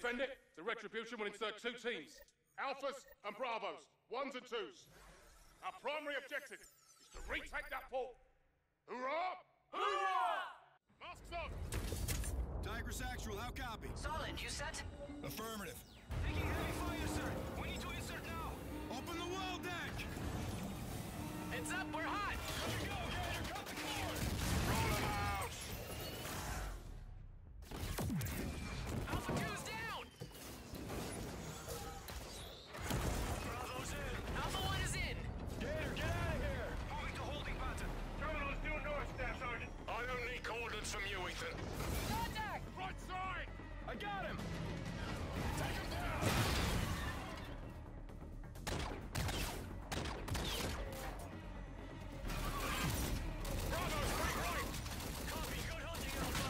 defend it, the Retribution will insert 2 teams. Alphas and Bravos, 1s and 2s. Our primary objective is to retake that port. Hoorah! Hoorah! Masks up! Tigris Actual, how copy? Solid, you set? Affirmative. Taking heavy fire, sir. We need to insert now. Open the well deck! Heads up, we're hot! Let me go, Gator. Cut the cord. Roll them out! Alpha 2's down! Bravo's in. Alpha 1 is in! Gator, get out of here. Moving to holding pattern. Terminal is due north, Staff Sergeant. I don't need coordinates from you, Ethan. Contact! Right side! I got him. Take him down! Bravo, straight right! Copy. Good hunting, Alpha.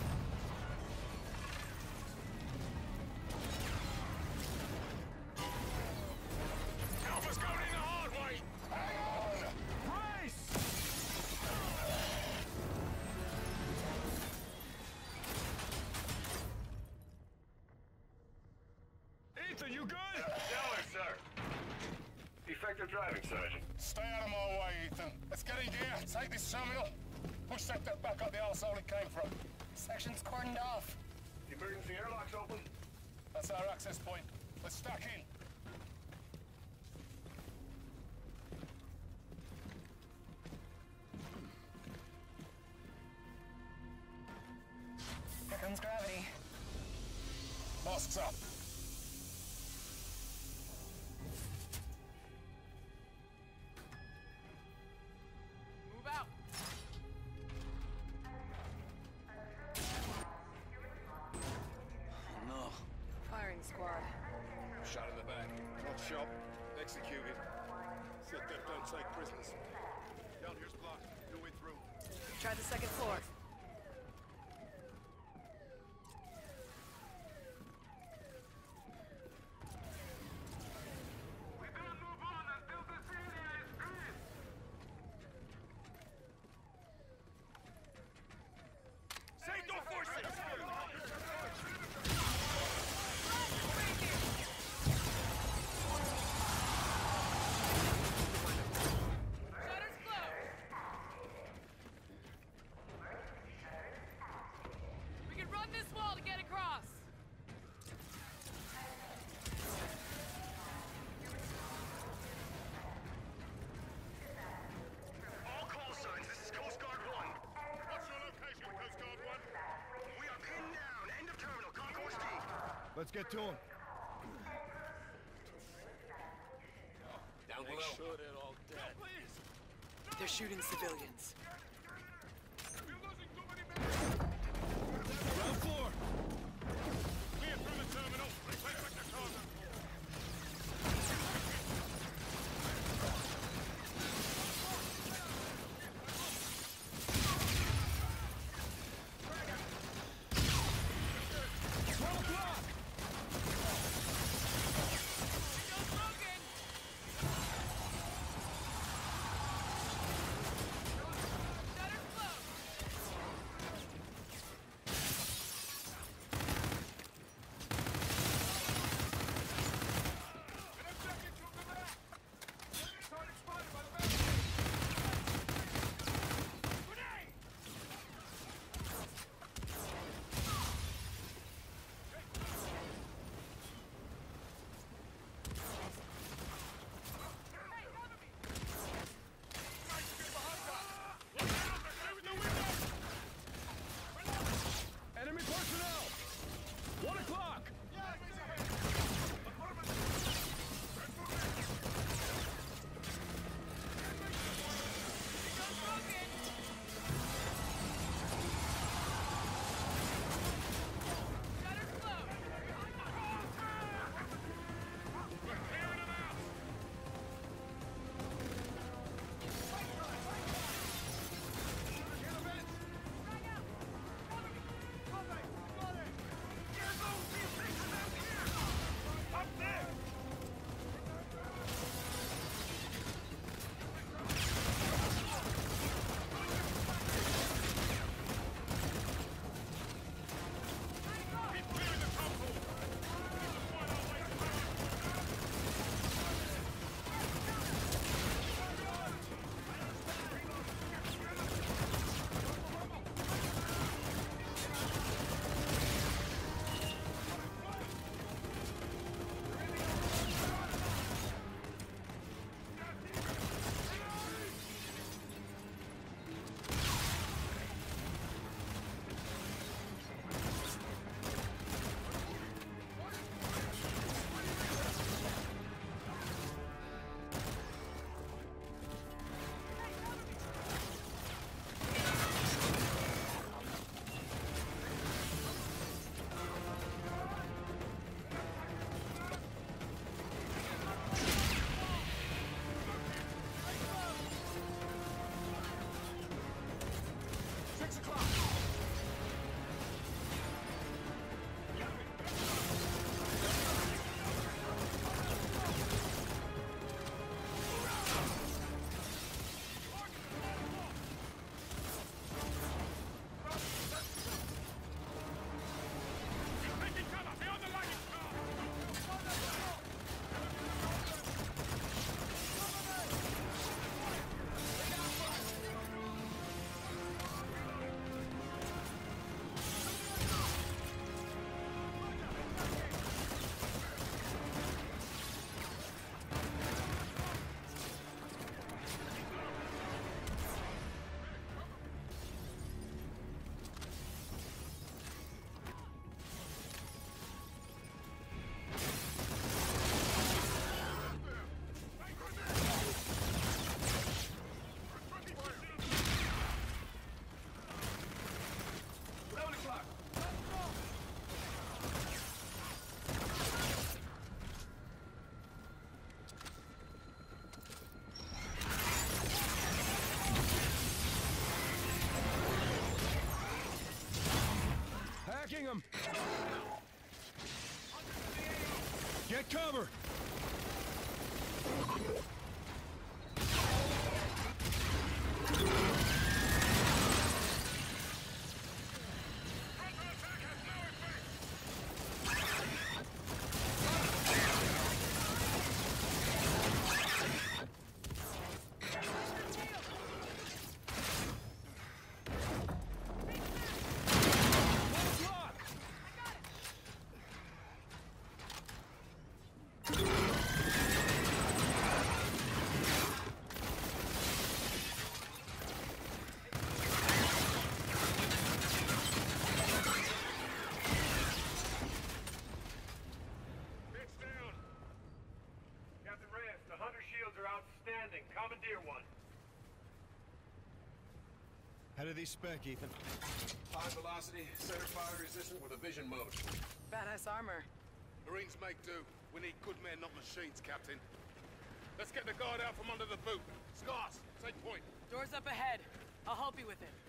Alpha's going in the hard way! Hang on! Brace. Ethan, you good? Stellar, sir. Effective driving, Sergeant. Stay out of my way, Ethan. Let's get in gear. Take this terminal. Push that deck back up the arsehole it came from. Section's cordoned off. The emergency airlock's open. That's our access point. Let's stack in. Here comes gravity. Masks up. Move out! No. Firing squad. Shot in the back. Not shot. Executed. Said death don't take prisoners. Down here's blocked. No way through. Try the second floor. We don't move on until this area is clear. Save your forces! Shutters closed! We can run this wall to get across! All call signs. This is Coast Guard 1. What's your location, Coast Guard 1? We are pinned down. End of terminal. Concourse D. Let's get to him. Down below. Sure they're all dead. Please. They're shooting civilians. We're losing too many men. Ground floor! Clear through the terminal. Retake back to cargo. Get cover! Commandeer one. How do these spec, Ethan? High velocity, center fire resistant with a vision mode. Badass armor. Marines make do. We need good men, not machines, Captain. Let's get the guard out from under the boot. Scars, take point. Door's up ahead. I'll help you with it.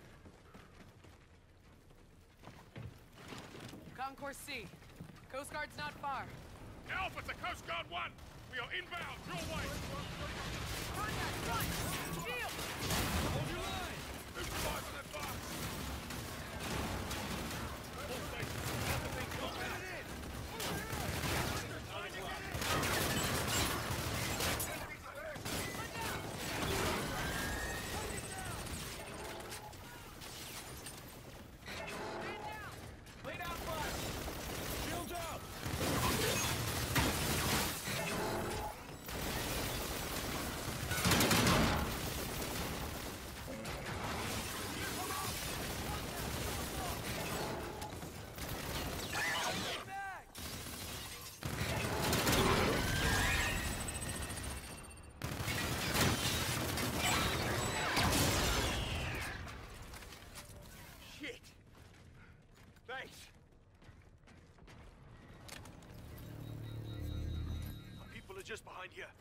Concourse C. Coast Guard's not far. Alpha to Coast Guard 1! We are inbound, your way! Contact, front! Shield! Hold your line! Neutralize on that box! All stations, Alpha being contacted! Lay down fire! Shields out! Shit! Thanks! People are just behind you.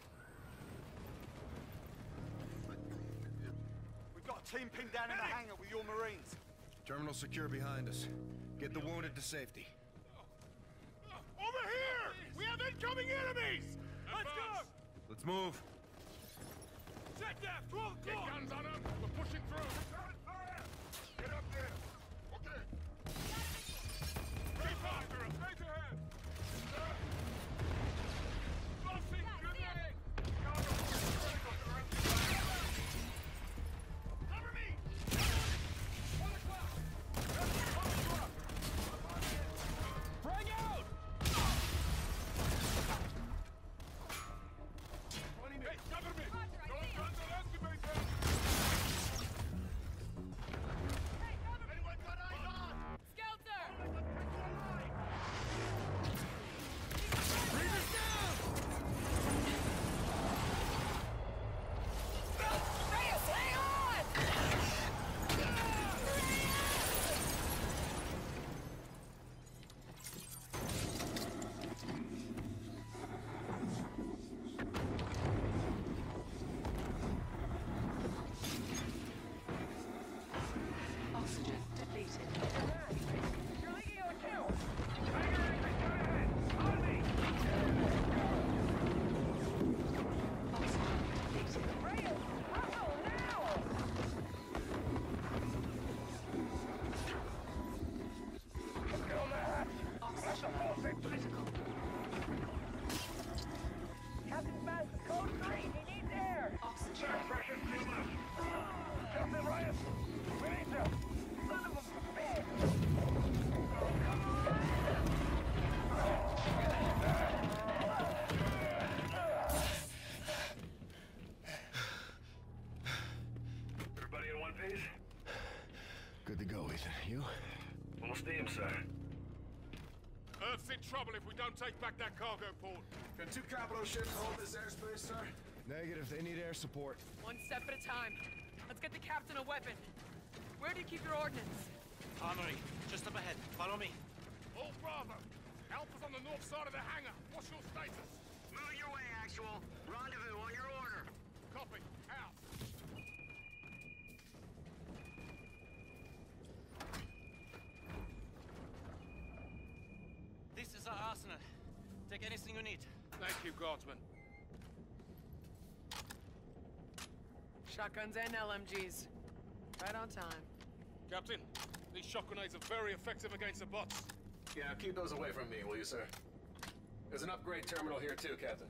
We've got a team pinned down in the hangar with your Marines. Terminal secure behind us. Get the wounded to safety. Over here! We have incoming enemies! Let's go! Let's move. Check that! Get guns on them! We're pushing through! Get up there! Okay! Keep after them! Straight ahead! Crossing! Good heading! Cover me! 1 o'clock! Bring out! 20 minutes! Hey, cover me! Those guns are excavated! Anyone got eyes on? Skelter! Bring us down! Reyes, hang on! Oxygen depleted. You're leaking on kill! Oxygen depleted. Reyes, Russell, now! Oxygen critical. Captain Smash, code 3, he needs air! Oxygen. Captain Ryan, we need you! Son of a bitch! Everybody in one piece? Good to go, Ethan. You? Full steam, sir. Earth's in trouble if we don't take back that cargo port. Can 2 capital ships hold this airspace, sir? Negative. They need air support. One step at a time. Let's get the captain a weapon. Where do you keep your ordnance? Armory, just up ahead. Follow me. All Bravo! Alpha's on the north side of the hangar. What's your status? Move your way, Actual. Rendezvous on your order. Copy. Out. This is our arsenal. Take anything you need. Thank you, Guardsman. Shotguns and LMGs. Right on time. Captain, these shock grenades are very effective against the bots. Yeah, keep those away from me, will you, sir? There's an upgrade terminal here too, Captain.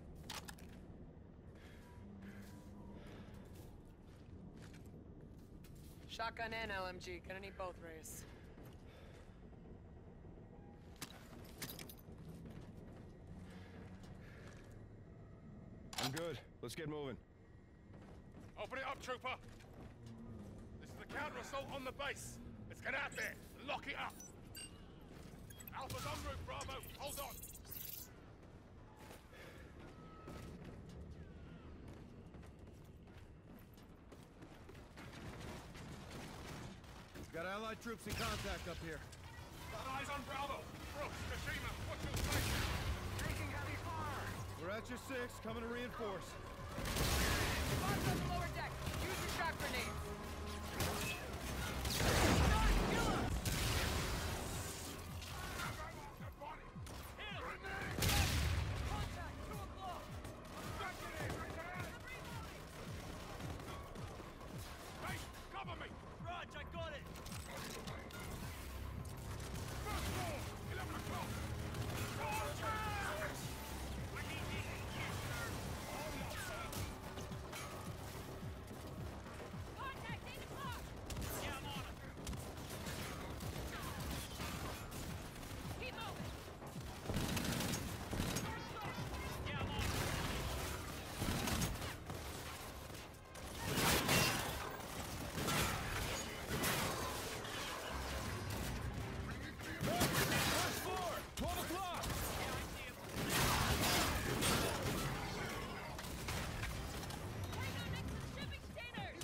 Shotgun and LMG. Gonna need both, Reyes. I'm good. Let's get moving. Open it up, Trooper. This is the counter-assault on the base. Let's get out there and lock it up. Alpha's en route, Bravo. Hold on. Got Allied troops in contact up here. Got eyes on Bravo. Brooks, Kashima, what's your station? Taking heavy fire. We're at your 6, coming to reinforce. Bots on the lower deck. Use your shock grenades. Contact, 2 o'clock. Hey, cover me. Raj, I got it! First floor, 11 o'clock. Contact, 8 o'clock. Yeah, I'm on it. Keep moving. Yeah, I'm on it. First floor, 12 o'clock! Shipping containers.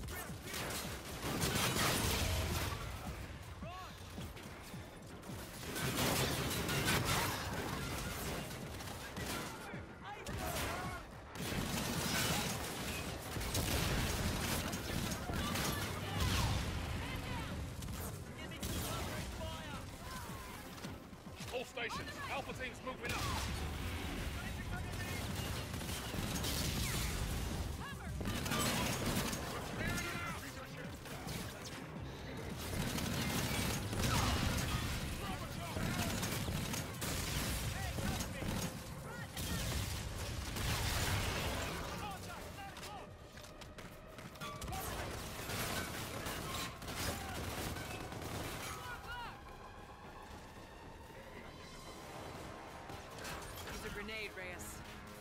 All stations, Alpha team's moving up. Use a grenade, Reyes.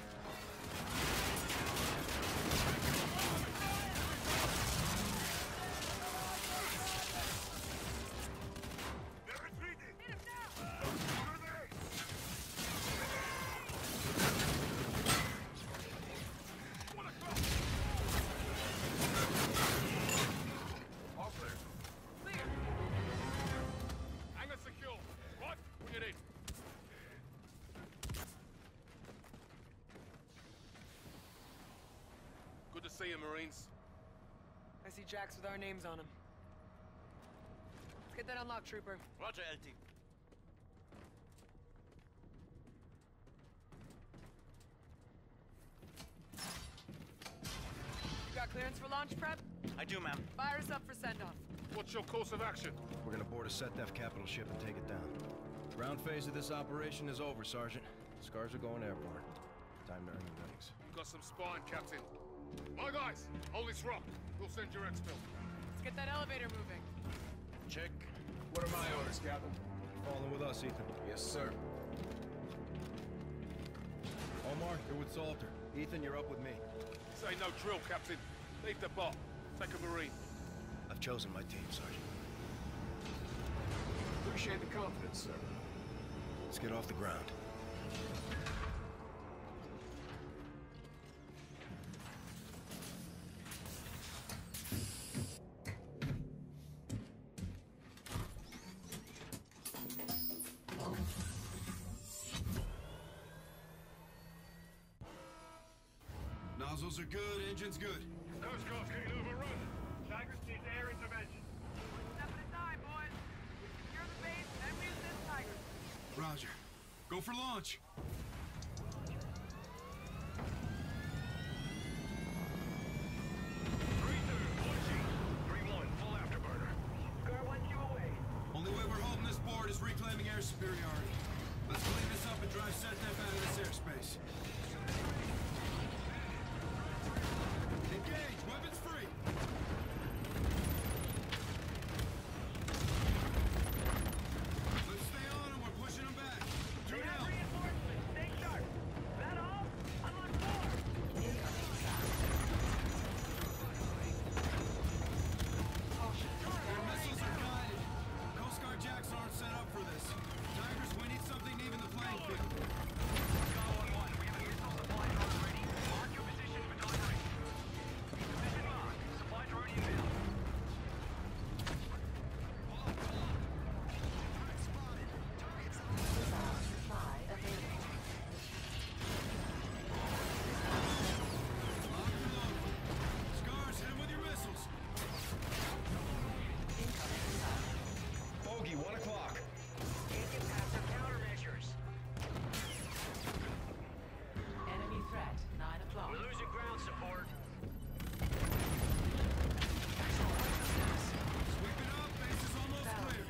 All clear. Clear. Hangar secure. What? Bring it in. Good to see you, Marines. I see jacks with our names on them. Let's get that unlocked, Trooper. Roger, LT. You got clearance for launch prep? I do, ma'am. Fire us up for send-off. What's your course of action? We're gonna board a SETDEF capital ship and take it down. Ground phase of this operation is over, Sergeant. Scars are going airborne. Time to earn your winnings. You've got some spine, Captain. My guys, hold this rock. We'll send your exfil. Let's get that elevator moving. Check. What are my orders, Captain? Falling with us, Ethan. Yes, sir. Omar, you're with Salter. Ethan, you're up with me. Say no drill, Captain. Leave the bot. Take a Marine. I've chosen my team, Sergeant. Appreciate the confidence, sir. Let's get off the ground. Nozzles are good, engine's good. Those cars getting overrun. Tigers needs air intervention. Step at a time, boys. Secure the base, then we use this Tiger. Roger. Go for launch. Tigers. Engage! Weapons free! Let's stay on them. We're pushing them back. Two down. Reinforcements. Stay sharp. That all? I'm on board. Our missiles are guided. Coast Guard jacks aren't set up for this. Tigers, we need something to even the playing field. Scars, hit him with your missiles. Bogey, 1 o'clock. Can't get past our countermeasures. Enemy threat, 9 o'clock. We're losing ground support. Sweep it up. Base is almost clear.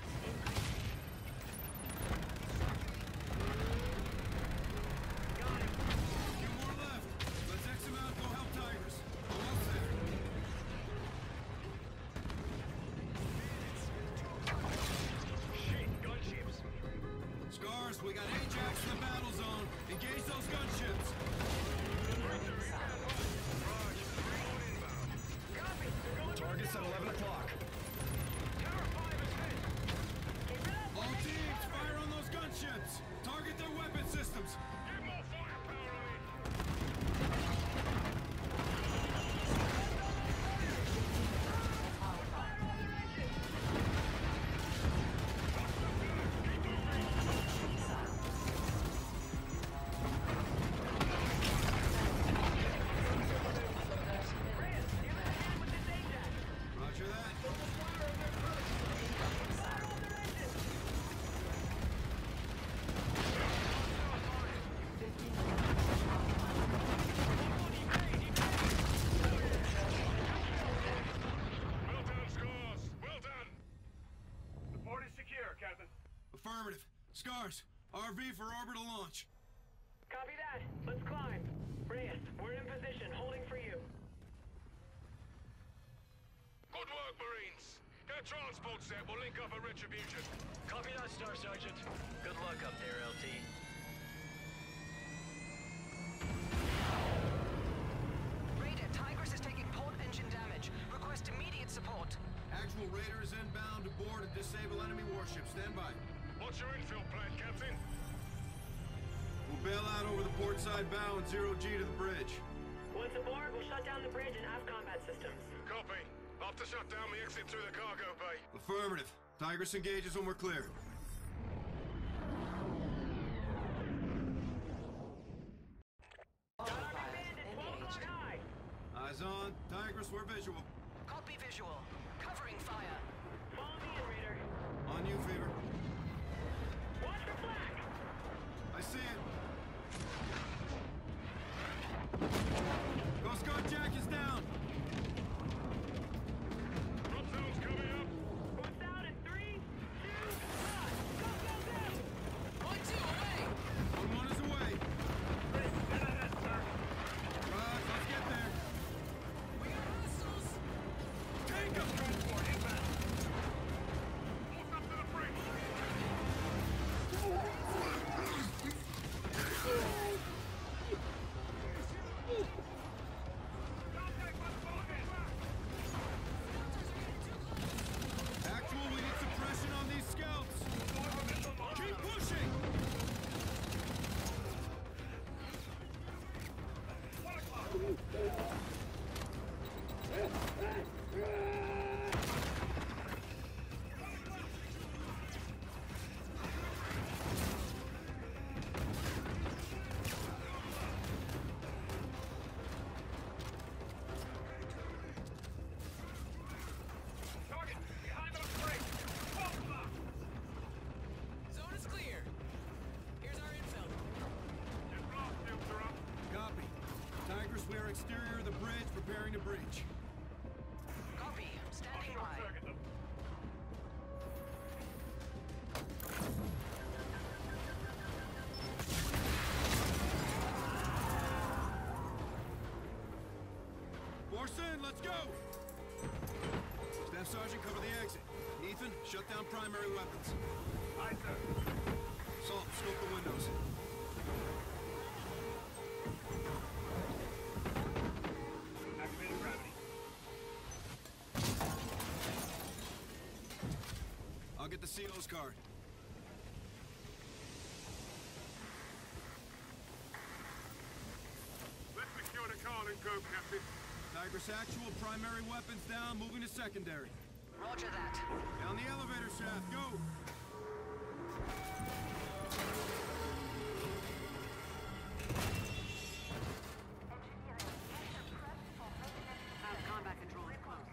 Got him. Few more left. Let's X them out and go help Tigers. Almost there. Shit, gunships. Scars, we got Ajax in the battle zone. Engage those gunships. Copy. They're going Target's at 11 o'clock. Tower 5 is hit. Keep it up. All teams, fire on those gunships. Target their weapon systems. Get more firepower on it! Roger that. Well done, Scars! Well done! The port is secure, Captain. Affirmative. Scars, RV for orbital launch. Copy that. Let's climb. Reyes, we're in position, holding for you. Good work, Marines! Get a transport set, we'll link up at Retribution. Copy that, Star Sergeant. Good luck up there, LT. Raider, Tigris is taking port engine damage. Request immediate support. Actual Raider is inbound to board and disable enemy warships. Stand by. What's your infill plan, Captain? We'll bail out over the port side bow and 0G to the bridge. Once aboard, we'll shut down the bridge and aft combat systems. Copy. After shut down, we exit through the cargo bay. Affirmative. Tigris engages when we're clear. Got our big bandit 12 o'clock high. Eyes on. Tigris, we're visual. Copy visual. Covering fire. Follow me in, Raider. On you, Fever. Watch for flak. I see it. Coast Guard Jack is down. Drop zone's coming up. Going down in 3, 2, 1. Go, go, go. 1-2, away! One is away. Get ahead, sir. Right, let's get there. We got hostiles! Take him! Transport inbound. Force up to the bridge. Contact with Bogan. Actual, we need suppression on these scouts. Keep pushing! Target behind those brakes. 12 o'clock. Zone is clear. Here's our infill. Just blast filter up. Copy. Tigris, we are exterior of the bridge, preparing to breach. Copy. Standing by. Target them. close in. Let's go. Staff Sergeant, cover the exit. Ethan, shut down primary weapons. Aye, sir. Salt, scope the windows. Activating gravity. I'll get the CO's card. Let's secure the car and go, Captain. Tigris Actual, primary weapons down, moving to secondary. Roger that. Down the elevator shaft, go! Combat control is close.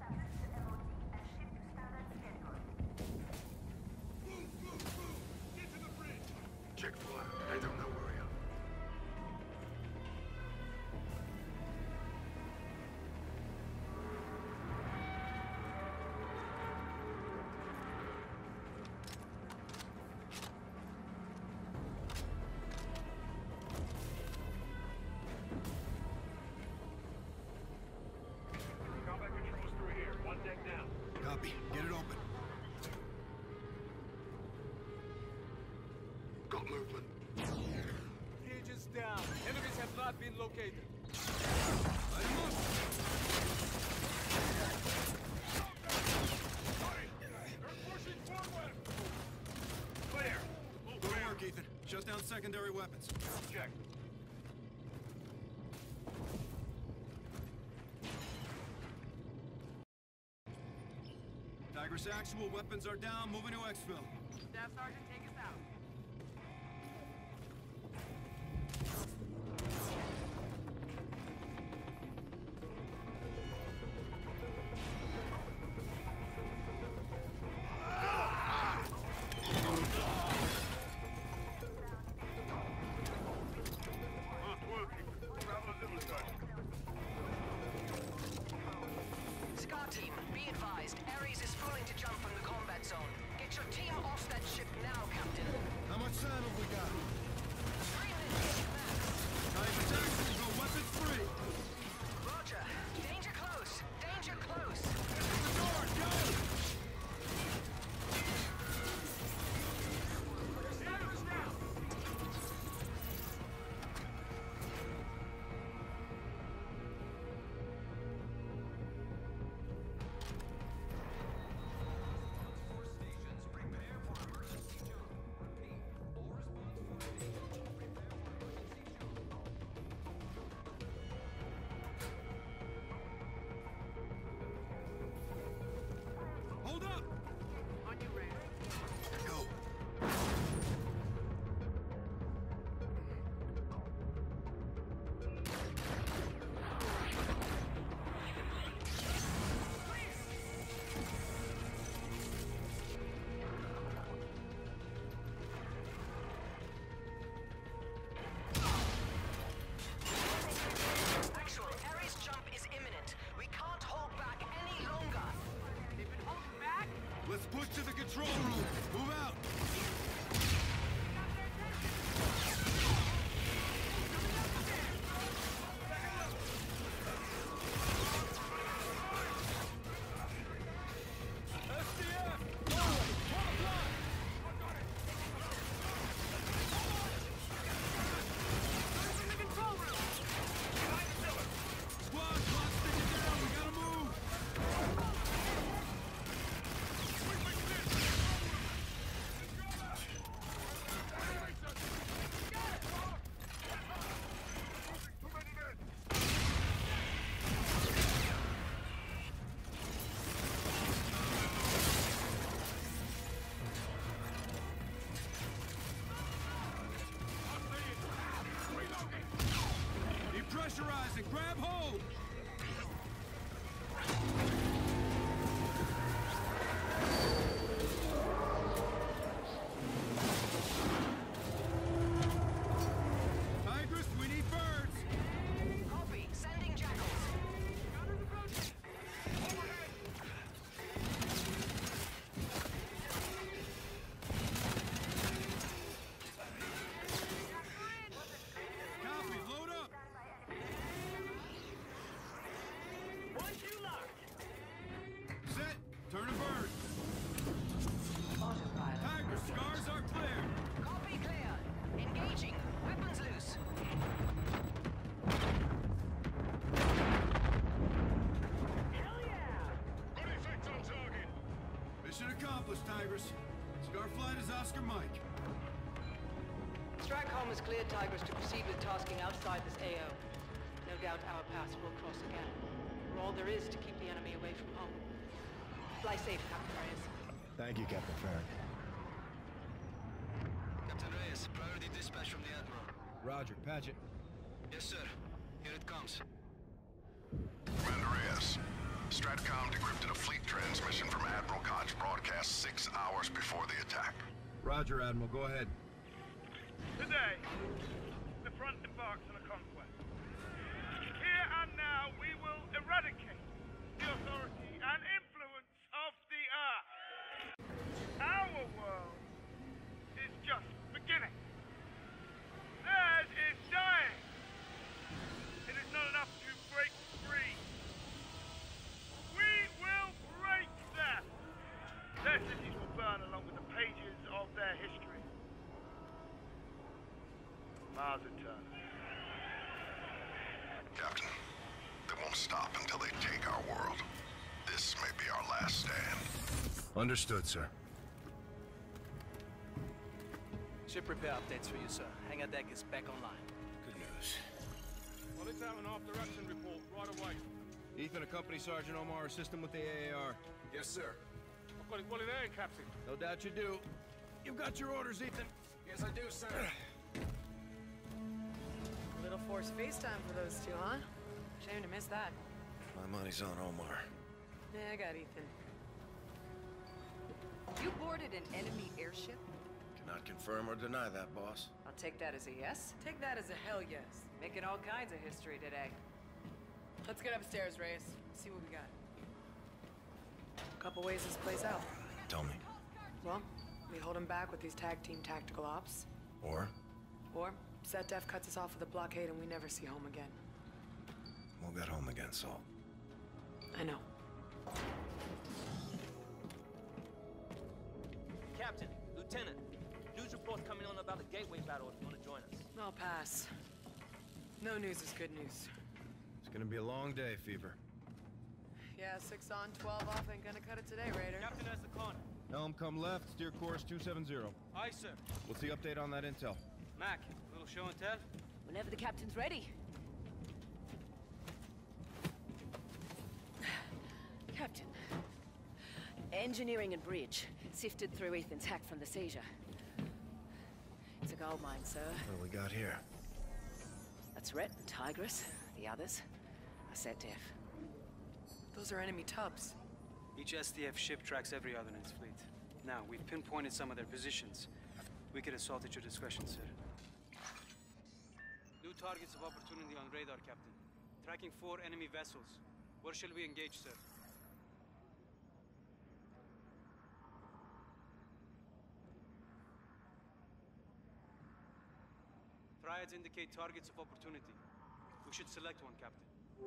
Check fire. They don't know where we are. Combat controls through here. One deck down. Copy. Get it open. Got movement. Cages down. Enemies have not been located. Light him up! They're pushing forward. Clear. Go to work, Ethan. Shut down secondary weapons. Check. Tigris Actual, weapons are down, moving to exfil. Staff Sergeant, take us out. Not working. Bravo Zulu, Sergeant. SCAR team, be advised. Ares is pulling to jump from the combat zone. Get your team off that ship now, Captain. How much time have we got? 3 minutes max. Tigris Actual, go weapons free! Roger. Danger close. Danger close. The door, go! Hold up! On your rear. Go. Actual, Ares jump is imminent. We can't hold back any longer. They've been holding back. Let's push to the control room. Move out. In the control room. Squad, clock sticking down. We gotta move. Depressurizing. Grab hold. Tigris, we need birds. Copy. Sending jackals. Copy. Load up. accomplished, Tigris. Starflight is Oscar Mike. Strikeholm has cleared Tigris to proceed with tasking outside this AO. No doubt our paths will cross again. We're all there is to keep the enemy away from home. Fly safe, Captain Reyes. Thank you, Captain Farron. Captain Reyes, priority dispatch from the Admiral. Roger, patch it. Yes, sir. Here it comes. Commander Reyes, Stratcom decrypted a fleet transmission from Admiral Koch broadcast 6 hours before the attack. Roger, Admiral. Go ahead. Today, the front embarks on a conquest. Here and now, we will eradicate the authority and influence of the Earth. Our world is just beginning. Theirs is dying. It is not enough to break free. We will break them. Their cities will burn along with the pages of their history. Mars Eternal. Captain, they won't stop until they take our world. This may be our last stand. Understood, sir. Ship repair updates for you, sir. Hangar deck is back online. Good news. Well, let's have an after-action report right away. Ethan, accompany Sergeant Omar, assist him with the AAR. Yes, sir. I've got it well in hand, Captain. No doubt you do. You've got your orders, Ethan. Yes, I do, sir. A little forced FaceTime for those two, huh? Shame to miss that. My money's on Omar. Yeah, I got Ethan. You boarded an enemy airship? Cannot confirm or deny that, boss. I'll take that as a yes. Take that as a hell yes. Making all kinds of history today. Let's get upstairs, Reyes. See what we got. Couple ways this plays out. Tell me. Well, we hold him back with these tag team tactical ops. Or? Or SetDef cuts us off with a blockade and we never see home again. We'll get home again, Saul. I know. Captain, Lieutenant, news reports coming on about the Gateway battle if you want to join us. I'll pass. No news is good news. It's gonna be a long day, Fever. Yeah, 6 on, 12 off ain't gonna cut it today, Raider. Captain has the con. Helm, come left, steer course 270. Aye, sir. What's the update on that intel? Mac, little show and tell? Whenever the captain's ready. Captain. Engineering and bridge sifted through Ethan's hack from the seizure. It's a gold mine, sir. What do we got here? That's Rhett and Tigris. The others are SetDef. Those are enemy tubs. Each SDF ship tracks every other in its fleet. Now, we've pinpointed some of their positions. We could assault at your discretion, sir. New targets of opportunity on radar, Captain. Tracking 4 enemy vessels. Where shall we engage, sir? Triads indicate targets of opportunity. We should select one, Captain.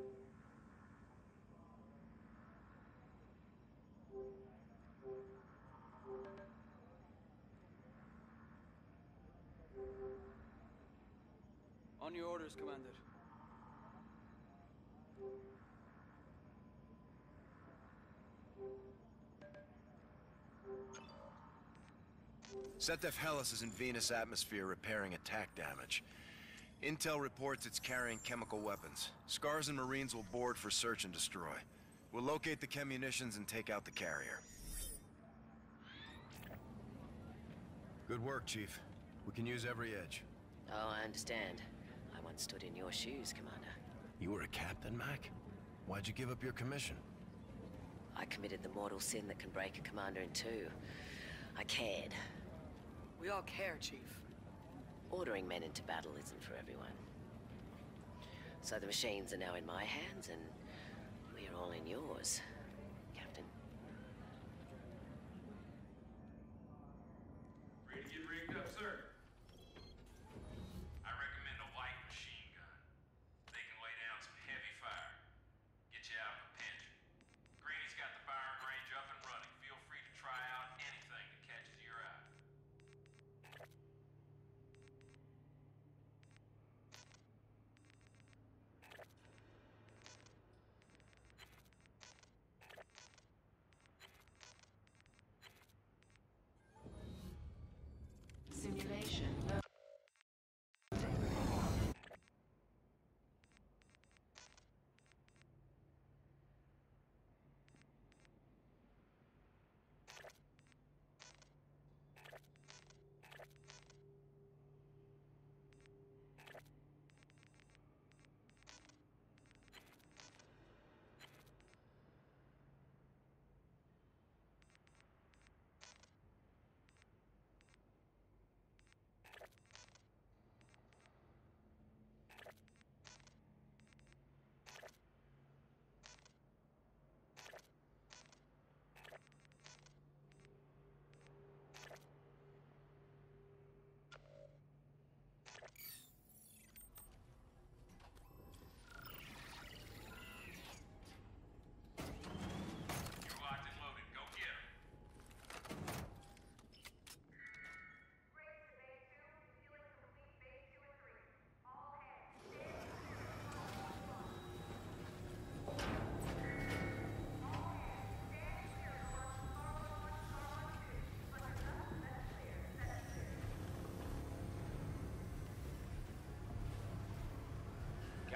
On your orders, Commander. SetDef Hellas is in Venus atmosphere repairing attack damage. Intel reports it's carrying chemical weapons. Scars and Marines will board for search and destroy. We'll locate the chemunitions and take out the carrier. Good work, Chief. We can use every edge. Oh, I understand. I once stood in your shoes, Commander. You were a captain, Mac? Why'd you give up your commission? I committed the mortal sin that can break a commander in two. I cared. We all care, Chief. Ordering men into battle isn't for everyone. So the machines are now in my hands, and we're all in yours, Captain. Ready to get rigged up, sir? I recommend a light machine gun. They can lay down some heavy fire. Get you out of a pinch. Granny's got the firing range up and running. Feel free to try out anything that catches your eye.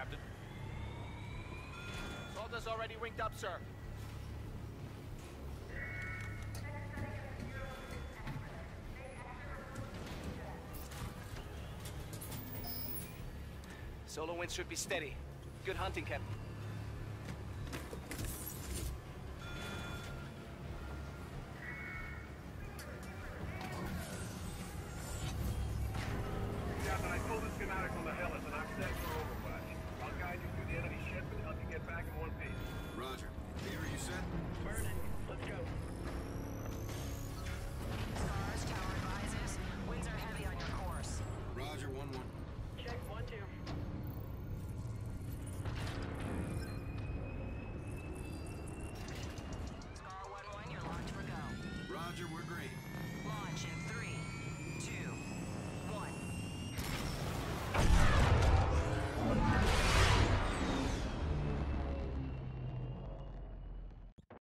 Captain. Salter's already ringed up, sir. Solar wind should be steady. Good hunting, Captain.